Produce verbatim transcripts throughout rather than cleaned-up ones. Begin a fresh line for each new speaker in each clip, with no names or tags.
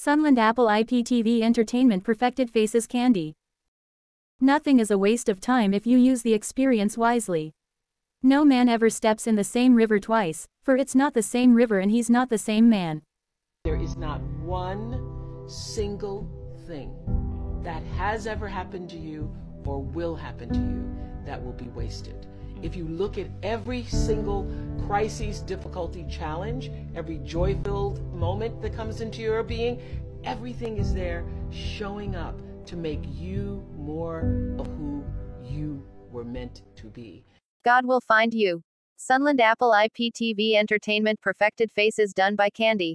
Sunland Apple I P T V Entertainment Perfected Faces Candy. Nothing is a waste of time if you use the experience wisely. No man ever steps in the same river twice, for it's not the same river and he's not the same man.
There is not one single thing that has ever happened to you or will happen to you that will be wasted. If you look at every single crisis, difficulty, challenge, every joy-filled moment that comes into your being, everything is there showing up to make you more of who you were meant to be.
God will find you. Sunland Apple I P T V Entertainment Perfected Faces done by Candy.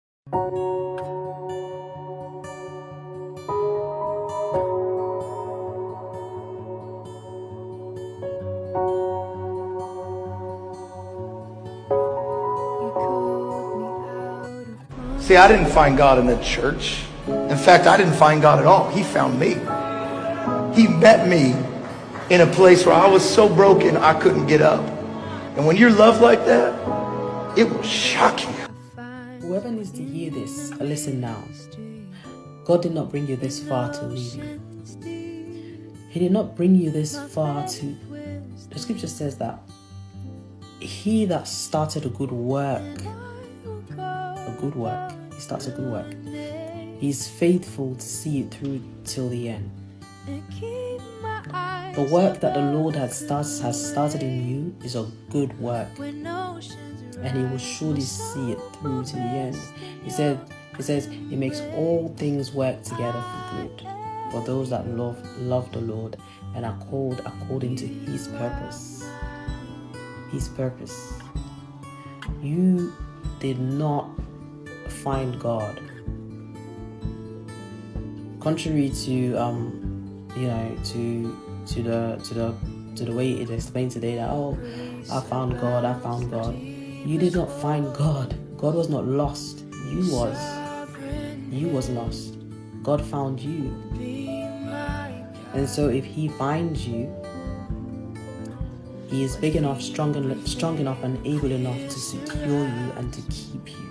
See, I didn't find God in the church. In fact, I didn't find God at all. He found me. He met me in a place where I was so broken I couldn't get up. And when you're loved like that, it will shock you.
Whoever needs to hear this, listen now. God did not bring you this far to leave you. He did not bring you this far to... The scripture says that he that started a good work, a good work, he starts a good work, he's faithful to see it through till the end. The work that the Lord has started, has started in you is a good work, and he will surely see it through to the end. He said, he says, he makes all things work together for good for those that love love the Lord and are called according to his purpose. His purpose. You did not find God. Contrary to um, you know, to to the to the to the way it explained today that oh, I found God, I found God. You did not find God. God was not lost. You was. You was lost. God found you. And so if he finds you, he is big enough, strong, en strong enough and able enough to secure you and to keep you.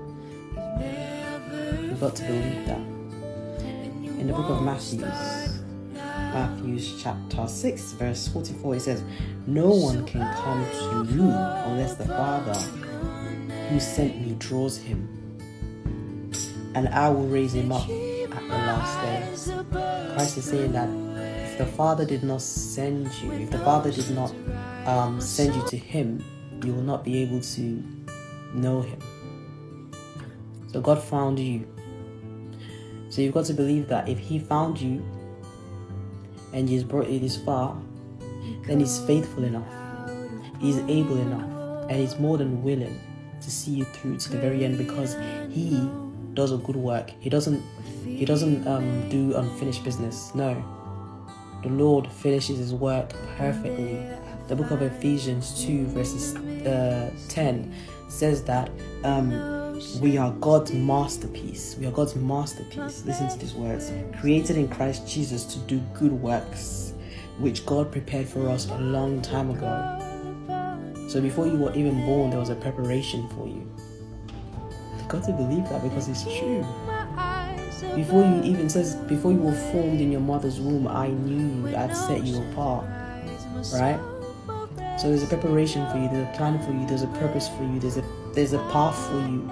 You've got to believe that. In the book of Matthew, Matthew chapter six, verse forty-four, it says, no one can come to you unless the Father who sent me draws him, and I will raise him up at the last day. Christ is saying that if the Father did not send you, if the Father did not um, send you to him, you will not be able to know him. So God found you. So you've got to believe that if he found you and he's brought you this far, then he's faithful enough, he's able enough, and he's more than willing to see you through to the very end, because he does a good work. He doesn't he doesn't um, do unfinished business. No. The Lord finishes his work perfectly. The book of Ephesians two verses uh, ten says that um, we are God's masterpiece. We are God's masterpiece. Listen to these words. Created in Christ Jesus to do good works, which God prepared for us a long time ago. So before you were even born, there was a preparation for you. You've got to believe that, because it's true. Before you even says, before you were formed in your mother's womb, I knew you, I'd set you apart. Right? So there's a preparation for you, there's a plan for you, there's a purpose for you, there's a there's a path for you.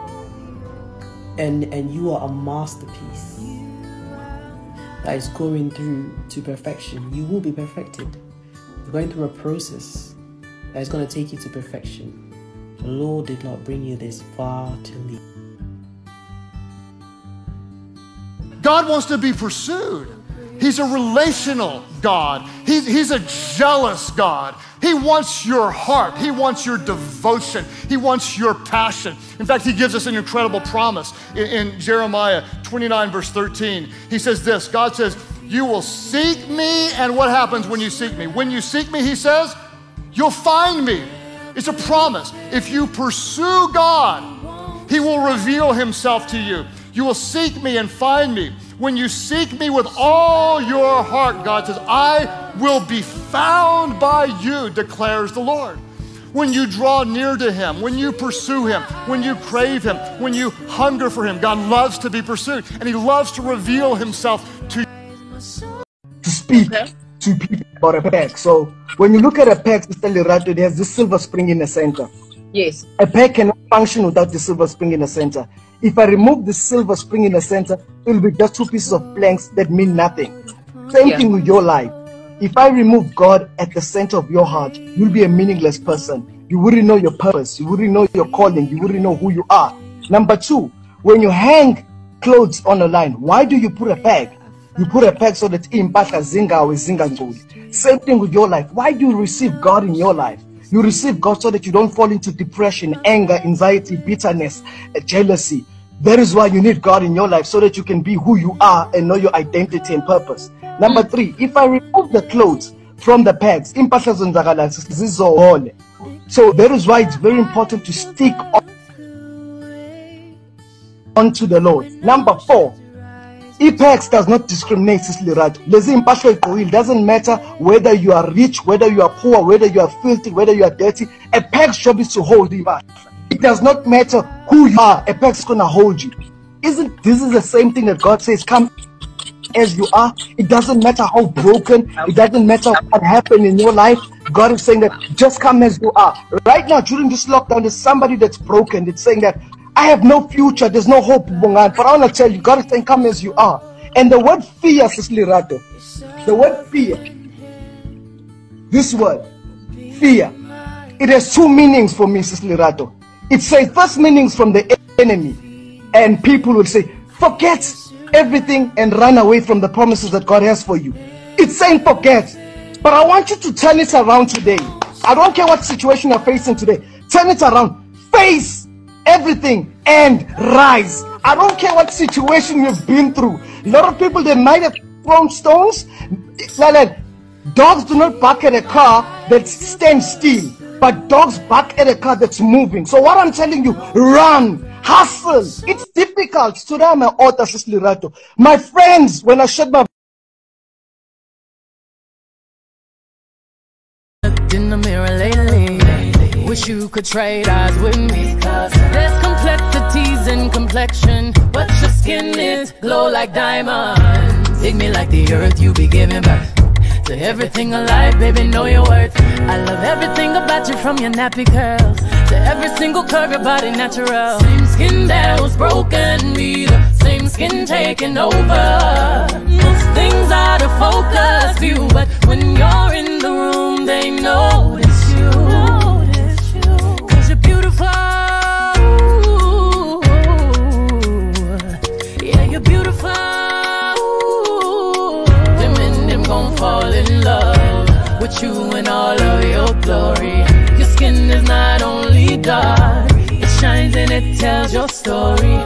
And and you are a masterpiece that is going through to perfection. You will be perfected. You're going through a process that is going to take you to perfection. The Lord did not bring you this far to leave.
God wants to be pursued. He's a relational God. He's, he's a jealous God. He wants your heart. He wants your devotion. He wants your passion. In fact, he gives us an incredible promise in, in Jeremiah twenty-nine, verse thirteen. He says this, God says, you will seek me, and what happens when you seek me? When you seek me, he says, you'll find me. It's a promise. If you pursue God, he will reveal himself to you. You will seek me and find me. When you seek me with all your heart, God says, I will be found by you, declares the Lord. when you draw near to him, when you pursue him, when you crave him, when you hunger for him. God loves to be pursued, and he loves to reveal himself to you.
To speak okay. to people about a peg. So when you look at a peg, Sister Lerato, it has this silver spring in the center.
Yes.
A peg cannot function without the silver spring in the center. If I remove the silver spring in the center, it will be just two pieces of planks that mean nothing. Same yeah. thing with your life. If I remove God at the center of your heart, you'll be a meaningless person. You wouldn't know your purpose. You wouldn't know your calling. You wouldn't know who you are. Number two, when you hang clothes on a line, why do you put a peg? You put a peg so that impahla zingawe zingangcoli. Same thing with your life. Why do you receive God in your life? You receive God so that you don't fall into depression, anger, anxiety, bitterness, jealousy. That is why you need God in your life, so that you can be who you are and know your identity and purpose. Number three, if I remove the clothes from the pegs, so that is why it's very important to stick on onto the Lord. Number four, Apex does not discriminate, it doesn't matter whether you are rich, whether you are poor, whether you are filthy, whether you are dirty. A peg's job is to hold you. It does not matter who you are, a peg's gonna hold you. Isn't this is the same thing that God says, come as you are? It doesn't matter how broken, it doesn't matter what happened in your life. God is saying that just come as you are. Right now, during this lockdown, there's somebody that's broken. It's saying that I have no future, there's no hope, but I want to tell you, God is saying, come as you are. And the word fear, Sister Lerato, the word fear, this word, fear, it has two meanings for me, Sister Lerato. It says first meanings from the enemy, and people will say, forget everything and run away from the promises that God has for you. It's saying forget, but I want you to turn it around today. I don't care what situation you're facing today. Turn it around, face everything and rise. I don't care what situation you've been through. A lot of people, they might have thrown stones. Like, dogs do not bark at a car that stands still, but dogs bark at a car that's moving. So what I'm telling you, run, hustle. It's difficult. Today I'm an author, Sister Lerato. My friends, when I shut my
in the mirror lately, wish you could trade eyes with me. There's complexities in complexion, but your skin is glow like diamonds. Dig me like the earth, you be giving birth to everything alive, baby, know your worth. I love everything about you, from your nappy curls to every single curve, your body natural. Same skin that was broken, be the same skin taking over. Most things out of focus view, but when you're in the room, they notice you. Notice you. Cause you're beautiful. Yeah, you're beautiful. Them and them gon' fall in love with you in all of your glory. Your skin is not only dark, it shines and it tells your story.